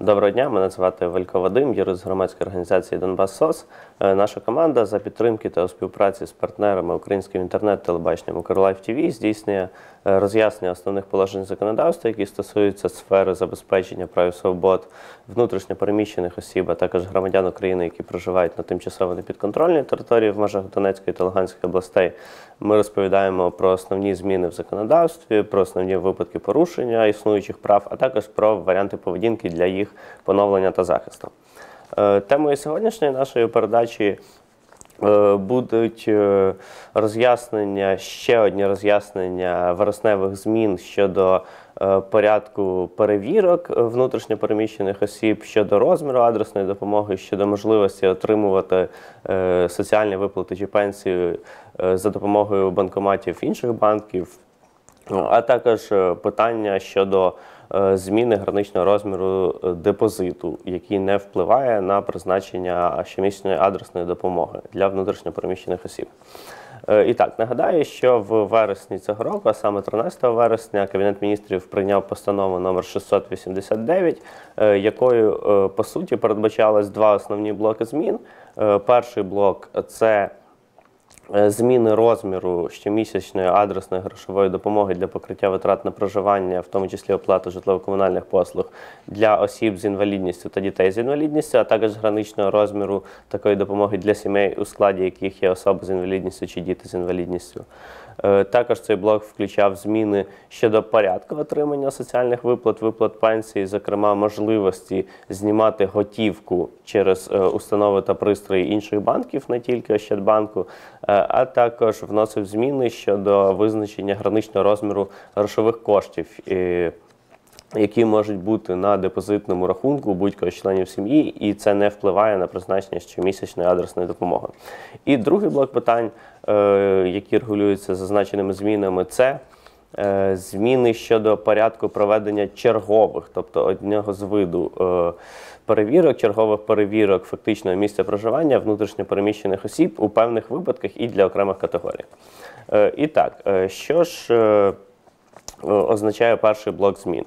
Доброго дня, мене звати Велько Вадим, юрист громадської організації «Донбас СОС». Наша команда за підтримки та у співпраці з партнерами українським інтернет-телебаченням «Укрлайф ТВ» здійснює роз'яснення основних положень законодавства, які стосуються сфери забезпечення прав і свобод внутрішньо переміщених осіб, а також громадян України, які проживають на тимчасово непідконтрольній території в межах Донецької та Луганської областей. Ми розповідаємо про основні зміни в законодавстві, про основні випадки порушення існуючих прав, а також про варіанти поведінки для їх поновлення та захисту. Темою сьогоднішньої нашої передачі будуть роз'яснення, ще одні роз'яснення вересневих змін щодо порядку перевірок внутрішньо переміщених осіб, щодо розміру адресної допомоги, щодо можливості отримувати соціальні виплати чи пенсію за допомогою банкоматів інших банків, а також питання щодо зміни граничного розміру депозиту, який не впливає на призначення щомісячної адресної допомоги для внутрішньо переміщених осіб. І так, нагадаю, що в вересні цього року, а саме 13 вересня, Кабінет міністрів прийняв постанову номер 689, якою, по суті, передбачалось два основні блоки змін. Перший блок – це зміни розміру щомісячної адресної грошової допомоги для покриття витрат на проживання, в тому числі оплату житлово-комунальних послуг для осіб з інвалідністю та дітей з інвалідністю, а також граничного розміру такої допомоги для сімей, у складі яких є особи з інвалідністю чи діти з інвалідністю. Також цей блок включав зміни щодо порядку отримання соціальних виплат пенсії, зокрема можливості знімати готівку через установи та пристрої інших банків, не тільки Ощадбанку, а також вносив зміни щодо визначення граничного розміру грошових коштів, які можуть бути на депозитному рахунку будь-кого з членів сім'ї, і це не впливає на призначення щомісячної адресної допомоги. І другий блок питань, які регулюються зазначеними змінами, це зміни щодо порядку проведення чергових, тобто одного з виду перевірок, чергових перевірок фактичного місця проживання внутрішньо переміщених осіб у певних випадках і для окремих категорій. І так, що ж означає перший блок змін?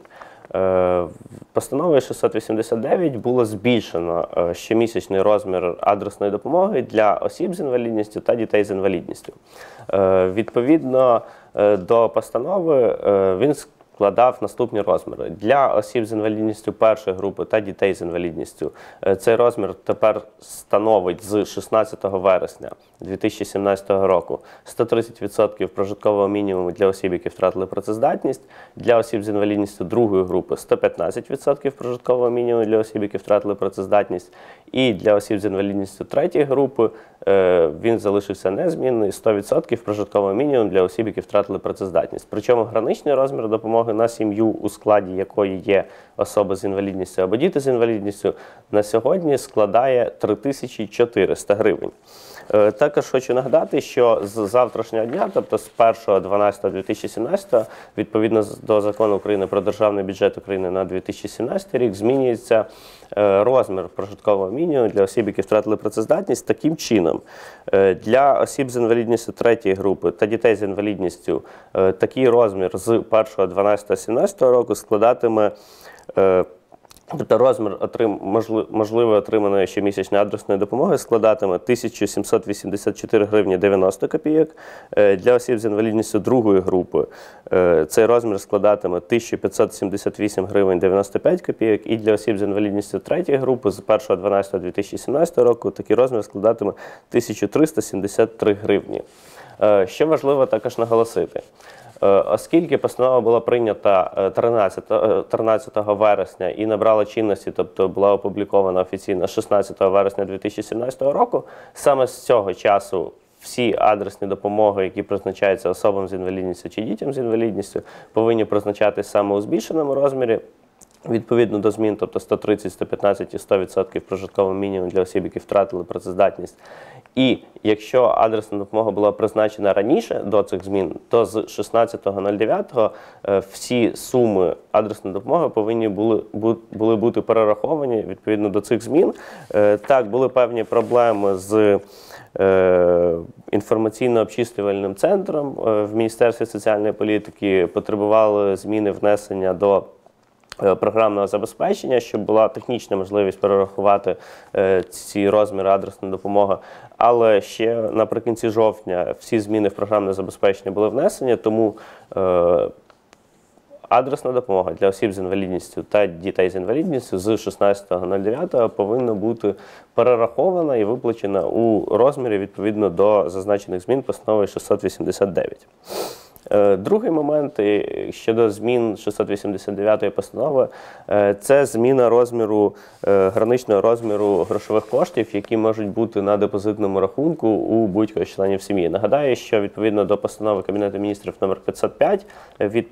Постановою 689 було збільшено щомісячний розмір адресної допомоги для осіб з інвалідністю та дітей з інвалідністю. Відповідно до постанови він складав наступні розміри. Для осіб з інвалідністю першої групи та дітей з інвалідністю цей розмір тепер становить з 16 вересня 2017 року 130% прожиткового мінімуму для осіб, які втратили працездатність, для осіб з інвалідністю другої групи 115% прожиткового мінімуму для осіб, які втратили працездатність, і для осіб з інвалідністю третьої групи він залишився незмінний – 100% прожиткового мінімуму для осіб, які втратили працездатність. Причому граничний розмір допомоги на сім'ю, у складі якої є особа з інвалідністю або діти з інвалідністю, на сьогодні складає 3400 гривень. Також хочу нагадати, що з завтрашнього дня, тобто з 1.12.2017, відповідно до Закону України про Державний бюджет України на 2017 рік, змінюється розмір прожиткового мінімуму для осіб, які втратили працездатність, таким чином. Для осіб з інвалідністю третьої групи та дітей з інвалідністю такий розмір з 1.12.2017 року складатиме, тобто розмір можливо отриманої щомісячної адресної допомоги складатиме 1784 гривні 90 копійок. Для осіб з інвалідністю другої групи цей розмір складатиме 1578 гривень 95 копійок. І для осіб з інвалідністю третьої групи з 1.12.2017 року такий розмір складатиме 1373 гривні. Що важливо також наголосити. Оскільки постанова була прийнята 13 вересня і набрала чинності, тобто була опублікована офіційно 16 вересня 2017 року, саме з цього часу всі адресні допомоги, які призначаються особам з інвалідністю чи дітям з інвалідністю, повинні призначатись саме у збільшеному розмірі, відповідно до змін, тобто 130, 115 і 100% прожиткового мінімуму для осіб, які втратили працездатність. І якщо адресна допомога була призначена раніше до цих змін, то з 16.09 всі суми адресної допомоги повинні були бути перераховані відповідно до цих змін. Так, були певні проблеми з інформаційно-обчислювальним центром в Міністерстві соціальної політики, потребували зміни внесення до програмного забезпечення, щоб була технічна можливість перерахувати ці розміри адресної допомоги. Але ще наприкінці жовтня всі зміни в програмне забезпечення були внесені, тому адресна допомога для осіб з інвалідністю та дітей з інвалідністю з 16.09 повинна бути перерахована і виплачена у розмірі відповідно до зазначених змін постанови 689. Другий момент щодо змін 689 постанови – це зміна розміру, граничного розміру грошових коштів, які можуть бути на депозитному рахунку у будь-кого з членів сім'ї. Нагадаю, що відповідно до постанови Кабінету міністрів номер 505 від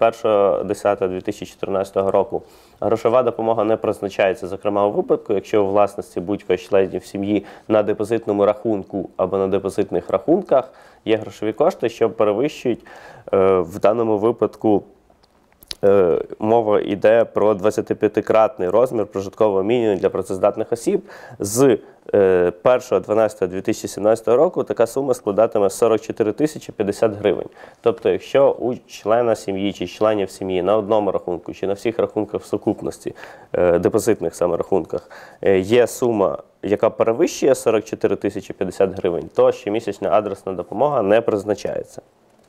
1.10.2014 року грошова допомога не призначається, зокрема у випадку, якщо у власності будь-кого з членів сім'ї на депозитному рахунку або на депозитних рахунках є грошові кошти, що перевищують в даному випадку мова йде про 25-кратний розмір прожиткового мінімуму для працездатних осіб. З 1.12.2017 року така сума складатиме 44 тисячі 50 гривень. Тобто, якщо у члена сім'ї чи членів сім'ї на одному рахунку чи на всіх рахунках в сукупності, депозитних саме рахунках, є сума, яка перевищує 44 тисячі 50 гривень, то щомісячна адресна допомога не призначається.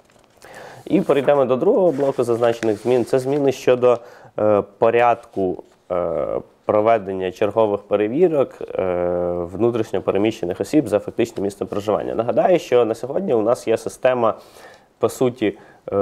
І перейдемо до другого блоку зазначених змін. Це зміни щодо порядку проведення чергових перевірок внутрішньо переміщених осіб за фактичним місцем проживання. Нагадаю, що на сьогодні у нас є система, по суті,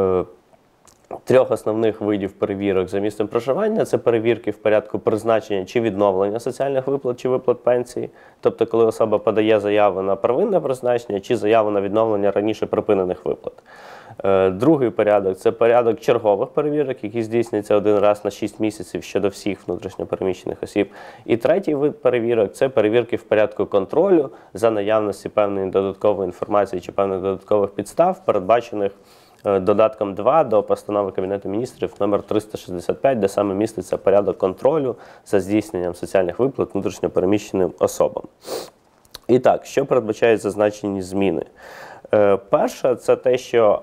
трьох основних видів перевірок за місцем проживання. Це перевірки в порядку призначення чи відновлення соціальних виплат чи виплат пенсії. Тобто, коли особа подає заяву на первинне призначення чи заяву на відновлення раніше припинених виплат. Другий порядок – це порядок чергових перевірок, які здійснюються один раз на 6 місяців щодо всіх внутрішньо переміщених осіб. І третій вид перевірок – це перевірки в порядку контролю за наявності певної додаткової інформації чи певних додаткових підстав, передбачених додатком 2 до постанови Кабінету міністрів номер 365, де саме міститься порядок контролю за здійсненням соціальних виплат внутрішньо переміщеним особам. І так, що передбачають зазначені зміни? Перше, це те, що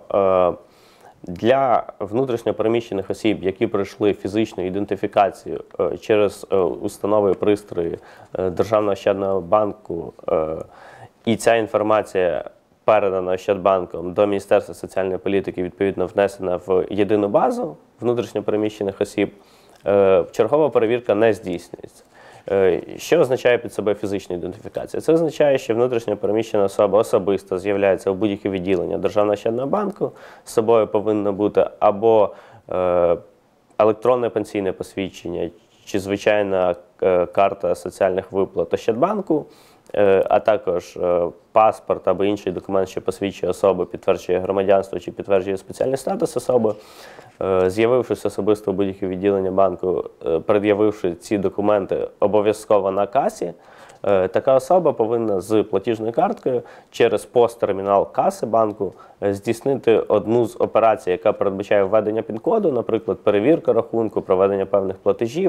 для внутрішньо переміщених осіб, які пройшли фізичну ідентифікацію через установи і пристрої Державного ощадного банку, і ця інформація передана Ощадбанком до Міністерства соціальної політики, відповідно внесена в єдину базу внутрішньо переміщених осіб, чергова перевірка не здійснюється. Що означає під собою фізична ідентифікація? Це означає, що внутрішньо переміщена особа особисто з'являється у будь-яке відділення Державного ощадного банку, з собою повинно бути або електронне пенсійне посвідчення, чи звичайна карта соціальних виплат Ощадбанку, а також паспорт або інший документ, що посвідчує особу, підтверджує громадянство чи підтверджує спеціальний статус особи. З'явившись особисто в будь-яке відділення банку, пред'явивши ці документи обов'язково на касі, така особа повинна з платіжною карткою через посттермінал каси банку здійснити одну з операцій, яка передбачає введення пін-коду, наприклад, перевірка рахунку, проведення певних платежів,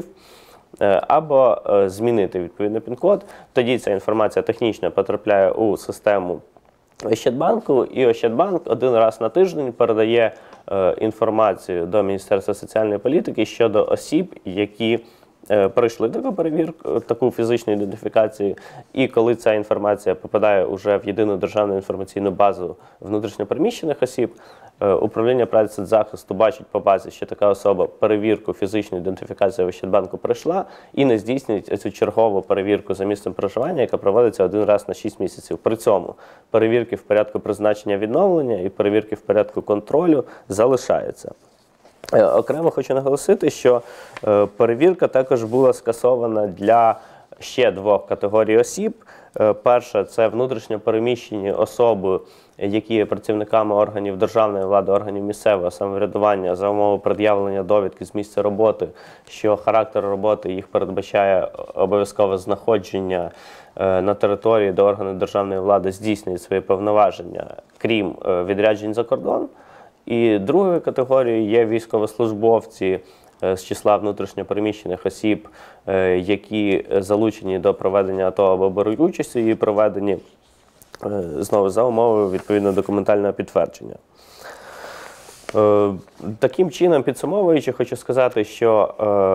або змінити відповідний пін-код. Тоді ця інформація технічно потрапляє у систему Ощадбанку, і Ощадбанк один раз на тиждень передає інформацію до Міністерства соціальної політики щодо осіб, які пройшли таку перевірку, таку фізичну ідентифікацію, і коли ця інформація попадає вже в єдину державну інформаційну базу внутрішньо переміщених осіб, управління праці соцзахисту бачить по базі, що така особа перевірку фізичну ідентифікацію в Ощадбанку пройшла і не здійснюють цю чергову перевірку за місцем проживання, яка проводиться один раз на 6 місяців. При цьому перевірки в порядку призначення відновлення і перевірки в порядку контролю залишаються. Окремо хочу наголосити, що перевірка також була скасована для ще двох категорій осіб. Перша – це внутрішньо переміщені особи, які є працівниками органів державної влади, органів місцевого самоврядування за умови пред'явлення довідки з місця роботи, що характер роботи їх передбачає обов'язкове знаходження на території, де органи державної влади здійснюють свої повноваження, крім відряджень за кордон. І другою категорією є військовослужбовці з числа внутрішньо переміщених осіб, які залучені до проведення АТО або беруть участь у її проведенні, знову за умови відповідно документального підтвердження. Таким чином, підсумовуючи, хочу сказати, що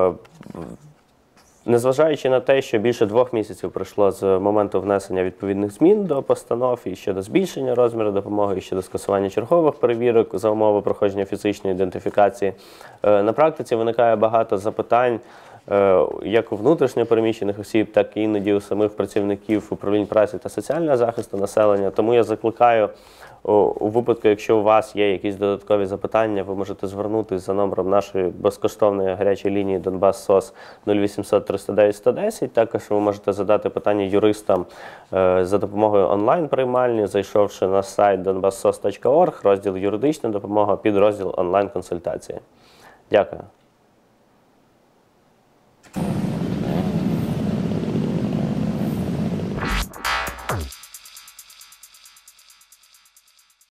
незважаючи на те, що більше 2 місяців пройшло з моменту внесення відповідних змін до постанов і щодо збільшення розміру допомоги, і щодо скасування чергових перевірок за умови проходження фізичної ідентифікації, на практиці виникає багато запитань як у внутрішньо переміщених осіб, так і іноді у самих працівників управлінь праці та соціального захисту населення. Тому я закликаю, у випадку, якщо у вас є якісь додаткові запитання, ви можете звернутися за номером нашої безкоштовної гарячої лінії Донбас СОС 0800 309 110. Також ви можете задати питання юристам за допомогою онлайн-приймальні, зайшовши на сайт donbassos.org, розділ «Юридична допомога», підрозділ «Онлайн-консультації». Дякую.